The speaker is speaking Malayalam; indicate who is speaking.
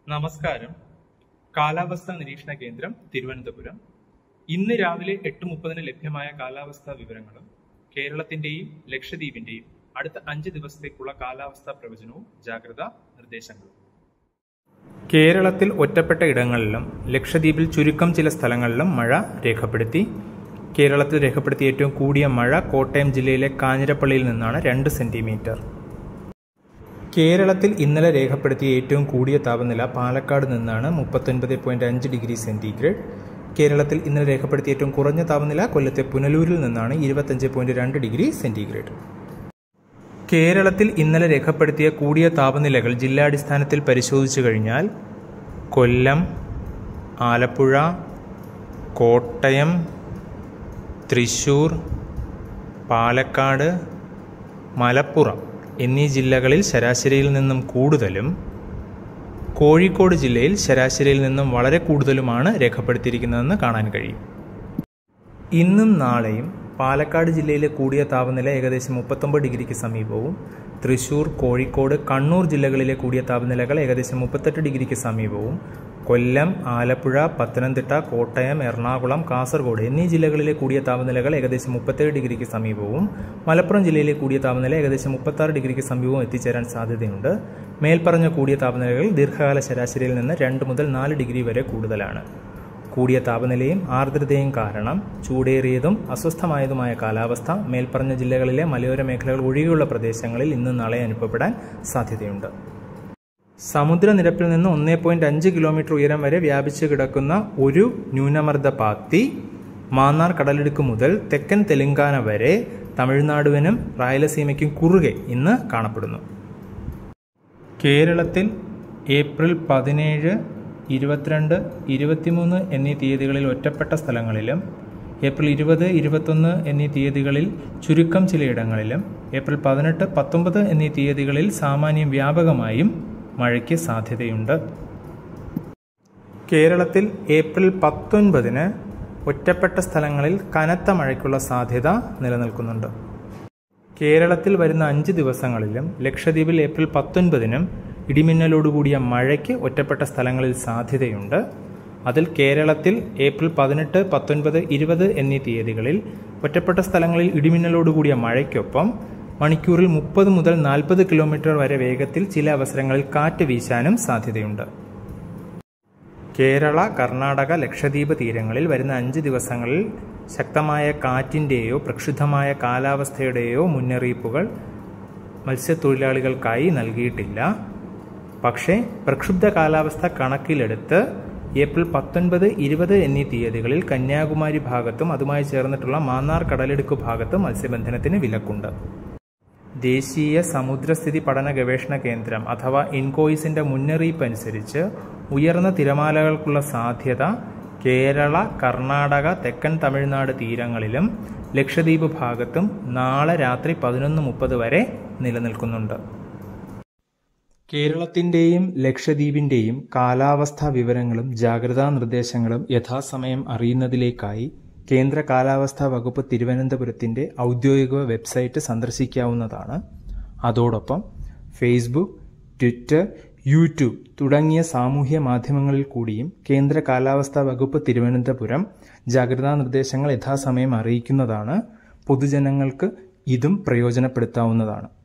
Speaker 1: നമസ്കാരം. കാലാവസ്ഥാ നിരീക്ഷണ കേന്ദ്രം തിരുവനന്തപുരം. ഇന്ന് രാവിലെ 8:30 ലഭ്യമായ കാലാവസ്ഥാ വിവരങ്ങളും കേരളത്തിന്റെയും ലക്ഷദ്വീപിന്റെയും അടുത്ത 5 ദിവസത്തേക്കുള്ള കാലാവസ്ഥാ പ്രവചനവും ജാഗ്രതാ നിർദ്ദേശങ്ങളും. കേരളത്തിൽ ഒറ്റപ്പെട്ട ഇടങ്ങളിലും ലക്ഷദ്വീപിൽ ചുരുക്കം ചില സ്ഥലങ്ങളിലും മഴ രേഖപ്പെടുത്തി. കേരളത്തിൽ രേഖപ്പെടുത്തിയ ഏറ്റവും കൂടിയ മഴ കോട്ടയം ജില്ലയിലെ കാഞ്ഞിരപ്പള്ളിയിൽ നിന്നാണ് 2 സെന്റിമീറ്റർ. കേരളത്തിൽ ഇന്നലെ രേഖപ്പെടുത്തിയ ഏറ്റവും കൂടിയ താപനില പാലക്കാട് നിന്നാണ് 39.5 ഡിഗ്രി സെന്റിഗ്രേഡ്. കേരളത്തിൽ ഇന്നലെ രേഖപ്പെടുത്തിയ ഏറ്റവും കുറഞ്ഞ താപനില കൊല്ലത്തെ പുനലൂരിൽ നിന്നാണ് 25.2 ഡിഗ്രി സെന്റിഗ്രേഡ്. കേരളത്തിൽ ഇന്നലെ രേഖപ്പെടുത്തിയ കൂടിയ താപനിലകൾ ജില്ലാടിസ്ഥാനത്തിൽ പരിശോധിച്ചു കഴിഞ്ഞാൽ കൊല്ലം, ആലപ്പുഴ, കോട്ടയം, തൃശൂർ, പാലക്കാട്, മലപ്പുറം എന്നീ ജില്ലകളിൽ ശരാശരിയിൽ നിന്നും കൂടുതലും കോഴിക്കോട് ജില്ലയിൽ ശരാശരിയിൽ നിന്നും വളരെ കൂടുതലുമാണ് രേഖപ്പെടുത്തിയിരിക്കുന്നതെന്ന് കാണാൻ കഴിയും. ഇന്നും നാളെയും പാലക്കാട് ജില്ലയിലെ കൂടിയ താപനില ഏകദേശം 39 ഡിഗ്രിക്ക് സമീപവും തൃശൂർ, കോഴിക്കോട്, കണ്ണൂർ ജില്ലകളിലെ കൂടിയ താപനിലകൾ ഏകദേശം 38 ഡിഗ്രിക്ക് സമീപവും കൊല്ലം, ആലപ്പുഴ, പത്തനംതിട്ട, കോട്ടയം, എറണാകുളം, കാസർഗോഡ് എന്നീ ജില്ലകളിലെ കൂടിയ താപനിലകൾ ഏകദേശം 37 ഡിഗ്രിക്ക് സമീപവും മലപ്പുറം ജില്ലയിലെ കൂടിയ താപനില ഏകദേശം 36 ഡിഗ്രിക്ക് സമീപവും എത്തിച്ചേരാൻ സാധ്യതയുണ്ട്. മേൽപ്പറഞ്ഞ കൂടിയ താപനിലകൾ ദീർഘകാല ശരാശരിയിൽ നിന്ന് 2 മുതൽ 4 ഡിഗ്രി വരെ കൂടുതലാണ്. കൂടിയ താപനിലയും ആർദ്രതയും കാരണം ചൂടേറിയതും അസ്വസ്ഥമായതുമായ കാലാവസ്ഥ മേൽപ്പറഞ്ഞ ജില്ലകളിലെ മലയോര മേഖലകൾ ഒഴികെയുള്ള പ്രദേശങ്ങളിൽ ഇന്ന് നാളെ അനുഭവപ്പെടാൻ സാധ്യതയുണ്ട്. സമുദ്രനിരപ്പിൽ നിന്ന് 1.5 കിലോമീറ്റർ ഉയരം വരെ വ്യാപിച്ചു കിടക്കുന്ന ഒരു ന്യൂനമർദ്ദ പാത്തി മാന്നാർ കടലിടുക്ക് മുതൽ തെക്കൻ തെലങ്കാന വരെ തമിഴ്നാടുവിനും റായലസീമയ്ക്കും കുറുകെ ഇന്ന് കാണപ്പെടുന്നു. കേരളത്തിൽ ഏപ്രിൽ 17, 22, 23 എന്നീ തീയതികളിൽ ഒറ്റപ്പെട്ട സ്ഥലങ്ങളിലും ഏപ്രിൽ 20, 21 എന്നീ തീയതികളിൽ ചുരുക്കം ചിലയിടങ്ങളിലും ഏപ്രിൽ 18, 19 എന്നീ തീയതികളിൽ സാമാന്യം വ്യാപകമായും മഴയ്ക്ക് സാധ്യതയുണ്ട്. കേരളത്തിൽ ഏപ്രിൽ 19 ഒറ്റപ്പെട്ട സ്ഥലങ്ങളിൽ കനത്ത മഴയ്ക്കുള്ള സാധ്യത നിലനിൽക്കുന്നുണ്ട്. കേരളത്തിൽ വരുന്ന 5 ദിവസങ്ങളിലും ലക്ഷദ്വീപിൽ ഏപ്രിൽ 19 ഇടിമിന്നലോടുകൂടിയ മഴയ്ക്ക് ഒറ്റപ്പെട്ട സ്ഥലങ്ങളിൽ സാധ്യതയുണ്ട്. അതിൽ കേരളത്തിൽ ഏപ്രിൽ 18, 19, 20 എന്നീ തീയതികളിൽ ഒറ്റപ്പെട്ട സ്ഥലങ്ങളിൽ ഇടിമിന്നലോടുകൂടിയ മഴയ്ക്കൊപ്പം മണിക്കൂറിൽ 30 മുതൽ 40 കിലോമീറ്റർ വരെ വേഗത്തിൽ ചില അവസരങ്ങളിൽ കാറ്റ് വീശാനും സാധ്യതയുണ്ട്. കേരള, കർണാടക, ലക്ഷദ്വീപ് തീരങ്ങളിൽ വരുന്ന 5 ദിവസങ്ങളിൽ ശക്തമായ കാറ്റിൻ്റെയോ പ്രക്ഷുബ്ധമായ കാലാവസ്ഥയുടെയോ മുന്നറിയിപ്പുകൾ മത്സ്യത്തൊഴിലാളികൾക്കായി നൽകിയിട്ടില്ല. പക്ഷേ പ്രക്ഷുബ്ധ കാലാവസ്ഥ കണക്കിലെടുത്ത് ഏപ്രിൽ 19, 20 എന്നീ തീയതികളിൽ കന്യാകുമാരി ഭാഗത്തും അതുമായി ചേർന്നിട്ടുള്ള മാന്നാർ കടലിടുക്ക് ഭാഗത്തും മത്സ്യബന്ധനത്തിന് വിലക്കുണ്ട്. ദേശീയ സമുദ്രസ്ഥിതി പഠന ഗവേഷണ കേന്ദ്രം അഥവാ ഇൻകോയിസിന്റെ മുന്നറിയിപ്പ് അനുസരിച്ച് ഉയർന്ന തിരമാലകൾക്കുള്ള സാധ്യത കേരള, കർണാടക, തെക്കൻ തമിഴ്നാട് തീരങ്ങളിലും ലക്ഷദ്വീപ് ഭാഗത്തും നാളെ രാത്രി 11:30 വരെ നിലനിൽക്കുന്നുണ്ട്. കേരളത്തിന്റെയും ലക്ഷദ്വീപിന്റെയും കാലാവസ്ഥാ വിവരങ്ങളും ജാഗ്രതാ നിർദ്ദേശങ്ങളും യഥാസമയം അറിയുന്നതിലേക്കായി കേന്ദ്ര കാലാവസ്ഥാ വകുപ്പ് തിരുവനന്തപുരത്തിന്റെ ഔദ്യോഗിക വെബ്സൈറ്റ് സന്ദർശിക്കാവുന്നതാണ്. അതോടൊപ്പം ഫേസ്ബുക്ക്, ട്വിറ്റർ, യൂട്യൂബ് തുടങ്ങിയ സാമൂഹ്യ മാധ്യമങ്ങളിൽ കൂടിയും കേന്ദ്ര കാലാവസ്ഥാ വകുപ്പ് തിരുവനന്തപുരം ജാഗ്രതാ നിർദ്ദേശങ്ങൾ യഥാസമയം അറിയിക്കുന്നതാണ്. പൊതുജനങ്ങൾക്ക് ഇതും പ്രയോജനപ്പെടുത്താവുന്നതാണ്.